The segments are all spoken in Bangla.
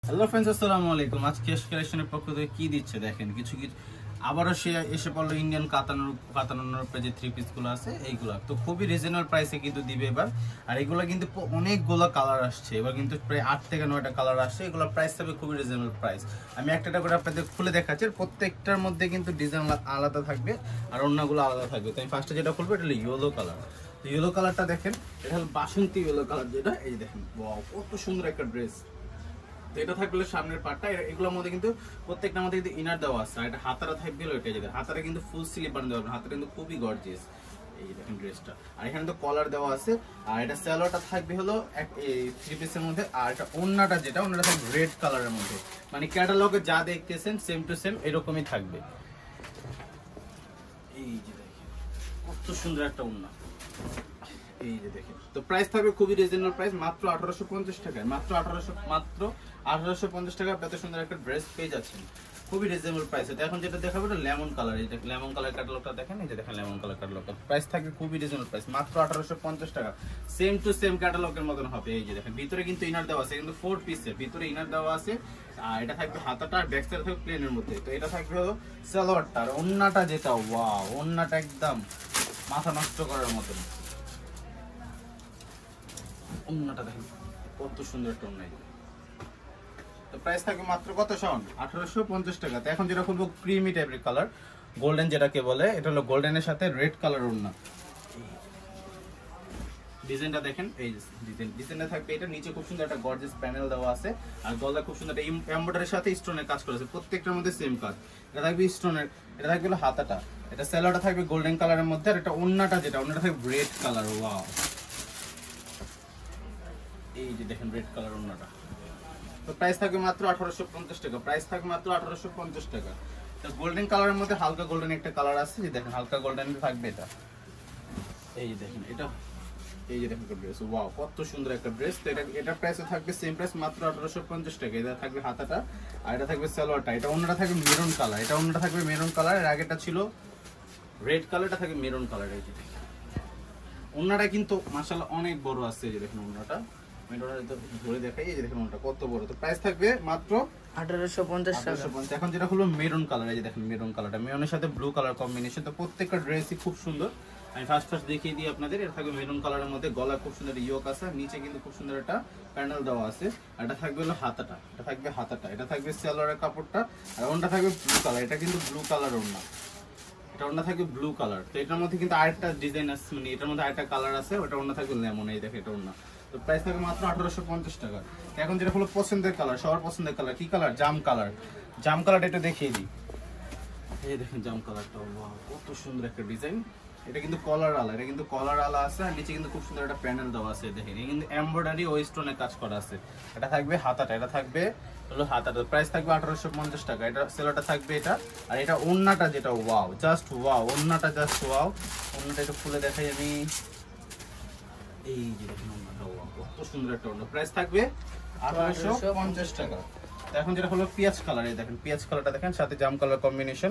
হ্যালো फ्रेंड्स, আসসালামু আলাইকুম। আজ কেশ কালেকশনের পক্ষ থেকে কি দিচ্ছে দেখেন, কিছু কিছু আবারও সে এসে পড়লো ইন্ডিয়ান কাতানোর উপরে যে থ্রি পিসগুলো আছে এইগুলা তো খুবই রিজনেবল প্রাইসে কিন্তু দিবে এবার। আর এগুলো কিন্তু অনেকগুলো কালার আসছে, এবার কিন্তু প্রায় 8 থেকে 9টা কালার আসছে। এগুলো প্রাইস থাকবে খুবই রিজনেবল প্রাইস। আমি একটা করে আপনাদের খুলে দেখাচ্ছি, প্রত্যেকটার মধ্যে কিন্তু ডিজাইন আলাদা থাকবে আর অন্যগুলো আলাদা থাকবে। তো আমি ফার্স্টে যেটা খুলবো এটা হলো ইয়েলো কালার। তো ইয়েলো কালারটা দেখেন, এটা হলো বাসন্তী ইয়েলো কালার, যেটা এই দেখেন ওয়াও কত সুন্দর একটা ড্রেস। তো এটা থাকবে সামনের পার্টটা, এগুলোর মধ্যে কিন্তু প্রত্যেকটার মধ্যে কিন্তু ইনার দেওয়া আছে। আর এটা হাতারা থাকবে, এটা যেটা হাতারা কিন্তু ফুল স্লিভ বানানো দেওয়া, হাতারা কিন্তু খুবই গর্জিয়াস। এই দেখেন ড্রেসটা, আর এখানে তো কলার দেওয়া আছে। আর এটা সালোয়ারটা থাকবে হলো এই থ্রি পিসের মধ্যে। আর এটা ওন্নাটা যেটা ওন্নাটা থাকবে রেড কালারের মধ্যে, মানে ক্যাটালগে যা দেখতেছেন সেম টু সেম এরকমই থাকবে। এই যে দেখেন কত সুন্দর একটা ওন্না, এই যে দেখেন। তো প্রাইস থাকবে খুবই রিজনেবল প্রাইস, মাত্র 1850 টাকায়, মাত্র 1850 টাকা এত সুন্দর একটা ড্রেস পেয়ে যাচ্ছেন খুবই রিজনেবল প্রাইসে। তো এখন যেটা দেখাবো এটা লেমন কালার, এই দেখেন লেমন কালার ক্যাটালগটা দেখেন, এই যে দেখেন লেমন কালার ক্যাটালগটা প্রাইস থাকবে খুবই রিজনেবল প্রাইস, মাত্র 1850 টাকা, সেম টু সেম ক্যাটালগের মতন হবে। এই যে দেখেন ভিতরে কিন্তু ইনার দেওয়া আছে, কিন্তু 4 পিসের ভিতরে ইনার দেওয়া আছে। আর এটা থাকবে হাতাটা আর ব্যাক সাইড থাকবে প্লেনের মধ্যে। তো এটা থাকবে হলো সালোয়ারটা, আর ওন্নাটা যেটা ওয়াও, ওন্নাটা একদম মাথা নষ্ট করার মতন। ওন্নাটা দেখেন কত সুন্দর একটা ওন্না। তো প্রাইস থাকবে মাত্র কত শোন, 1850 টাকা। তো এখন যেটা খুলবো ক্রিমি টাইপের কালার, গোল্ডেন যেটাকে বলে, এটা হলো গোল্ডেনের সাথে রেড কালার ওন্না। ডিজাইনটা দেখেন, এই ডিজাইনটা থাকবে, এটা নিচে খুব সুন্দর একটা গর্জিয়াস প্যানেল দেওয়া আছে। আর গলা খুব সুন্দর একটা এমব্রয়ডারির সাথে স্টোনের কাজ করেছে, প্রত্যেকটার মধ্যে সেম কাজ। এটা থাকবে স্টোনের, এটা থাকবে হলো হাতাটা, এটা সালোয়ারটা থাকবে গোল্ডেন কালারের মধ্যে। আর এটা ওন্নাটা যেটা ওন্নাটা থাকবে রেড কালার। ওয়াও, এই যে দেখেন রেড কালার ওন্নাটা। তো প্রাইস থাকবে মাত্র 1850 টাকা, প্রাইস থাকবে মাত্র 1850 টাকা। তো গোল্ডেন কালারের মধ্যে হালকা গোল্ডেন একটা কালার আছে, যে দেখেন হালকা গোল্ডেন থাকবে এটা। এই যে দেখেন এটা, এই যে দেখেন ড্রেস ওয়াও কত সুন্দর একটা ড্রেস। তো এটা প্রাইসে থাকবে সেম প্রাইস, মাত্র 1850 টাকা। এটা থাকবে হাতাটা আর এটা থাকবে সালোয়ারটা। এটা অন্যটা থাকবে মেরুন কালার, এটা অন্যটা থাকবে মেরুন কালার। এর আগেটা ছিল রেড কালার, এটা থাকবে মেরুন কালার। এই যে অন্যটা কিন্তু মাশাআল্লাহ অনেক বড় আছে, এই যে দেখেন অন্যটা ধরে দেখাই, এই যে দেখেন ওটা কত বড়। তো প্রাইস থাকবে মাত্র 1850 টাকা। এখন যেটা হলো মেরুন কালার, এই যে দেখেন মেরুন কালারটা, মেরুনের সাথে ব্লু কালার কম্বিনেশন। তো প্রত্যেকটা ড্রেসই খুব সুন্দর। আমি ফার্স্ট দেখিয়ে দিই আপনাদের। এটা থাকবে মেরুন কালারের মধ্যে, গলা খুব সুন্দর ইয়োক আছে, নিচে কিন্তু খুব সুন্দর একটা প্যানেল দেওয়া আছে। আর এটা থাকবে হলো হাতাটা, এটা থাকবে হাতাটা, এটা থাকবে সালোয়ারের কাপড়টা। আর ওনটা থাকবে ব্লু কালার, এটা কিন্তু ব্লু কালার ওন্না, এটা ওন্না থাকবে ব্লু কালার। তো এটার মধ্যে কিন্তু আরেকটা ডিজাইন আছে, মানে এটার মধ্যে আরেকটা কালার আছে, ওটা ওন্না থাকবে লেমন। এই দেখে এটা ওন্না। তো প্রাইস থাকবে মাত্র 1850 টাকা। এখন যেটা হলো পছন্দের কালার, সবার পছন্দের কালার কি কালার, জাম কালার। জাম কালারটা একটু দেখিয়ে দিই, এই দেখেন জাম কালারটা ওয়াও কত সুন্দর একটা ডিজাইন। এটা কিন্তু কলার আলা, এটা কিন্তু কলার আলা আছে। আর নিচে কিন্তু খুব সুন্দর একটা প্যানেল দেওয়া আছে, দেখেন এটা কিন্তু এমব্রয়ডারি ও স্টোনের কাজ করা আছে। এটা থাকবে হাতাটা, এটা থাকবে হলো হাতাটা। প্রাইস থাকবে 1850 টাকা। এটা সেলোটা থাকবে এটা। আর এটা ওন্নাটা যেটা ওয়াও, জাস্ট ওয়াও, ওন্নাটা জাস্ট ওয়াও। ওন্নাটা একটু খুলে দেখাই আমি, এই যে দেখেন ওন্নাটা ওয়াও কত সুন্দর একটা ওন্না। প্রাইস থাকবে 1850 টাকা। এখন যেটা হলো পেঁয়াজ কালার, এই দেখেন পেঁয়াজ কালারটা দেখেন, সাথে জাম কালার কম্বিনেশন।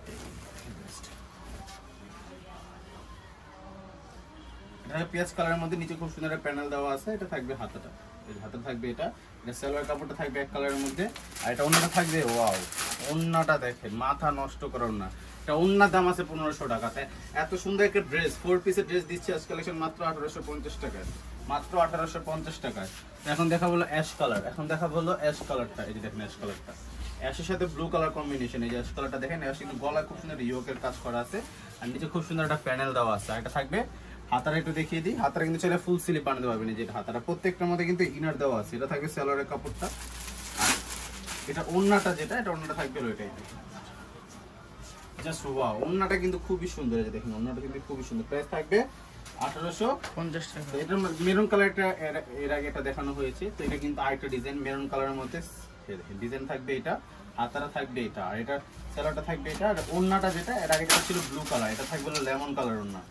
এটা পেঁয়াজ কালারের মধ্যে নিচে খুব সুন্দর একটা প্যানেল দেওয়া আছে। এটা থাকবে হাতাটা, এই হাতা থাকবে এটা। এটা সালোয়ার কাপড়টা থাকবে এক কালারের মধ্যে। আর এটা ওন্নাটা থাকবে ওয়াও, ওন্নাটা দেখেন মাথা নষ্ট করার না। এটা ওন্নার দাম আছে 1500 টাকাতে। এত সুন্দর একটা ড্রেস, 4 পিসের ড্রেস দিচ্ছে আজ কালেকশন মাত্র 1850 টাকায়, মাত্র 1850 টাকায়। এখন দেখাবো হলো অ্যাশ কালার, এখন দেখাবো হলো অ্যাশ কালারটা। এই যে দেখেন অ্যাশ কালারটা, অ্যাশের সাথে ব্লু কালার কম্বিনেশন। এই যে অ্যাশ কালারটা দেখেন, অ্যাশ কিন্তু গলায় খুব সুন্দর ইয়োকের কাজ করা আছে। আর নিচে খুব সুন্দর একটা প্যানেল দেওয়া আছে। আর এটা থাকবে হাতারা, একটু দেখিয়ে দিই। হাতারা কিন্তু চাইলে ফুল স্লিভ বানাতে পারবেন, যেটা হাতারা প্রত্যেকটার মধ্যে কিন্তু ইনার দেওয়া আছে। এটা থাকবে সালোয়ারের কাপড়টা। আর এটা ওন্নাটা যেটা, এটা ওন্নাটা থাকবে এটাই জাস্ট ওয়াও। ওন্নাটা কিন্তু খুবই সুন্দর, এই যে দেখেন ওন্নাটা কিন্তু খুবই সুন্দর। প্রাইস থাকবে 1850 টাকা। এটা মেরুন কালারটা এর আগে এটা দেখানো হয়েছে। তো এটা কিন্তু আরেকটা ডিজাইন মেরুন কালারের মধ্যে, দেখেন ডিজাইন থাকবে এটা, হাতারা থাকবে এটা। আর এটা সালোয়ারটা থাকবে এটা। আর ওন্নাটা যেটা এর আগে ছিল ব্লু কালার, এটা থাকবে লেমন কালার ওন্না।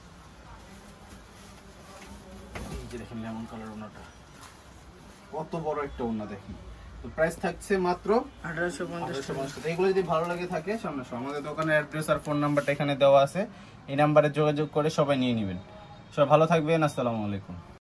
দেখেন লেমন কালার ওন্নাটা কত বড় একটা ওন্না দেখেন। তো প্রাইস থাকছে মাত্র 1850 টাকা। এগুলো যদি ভালো লাগে থাকে সামনে আমাদের দোকানের অ্যাড্রেস আর ফোন নাম্বারটা এখানে দেওয়া আছে, এই নাম্বারে যোগাযোগ করে সবাই নিয়ে নেবেন। সবাই ভালো থাকবেন, আসসালামু আলাইকুম।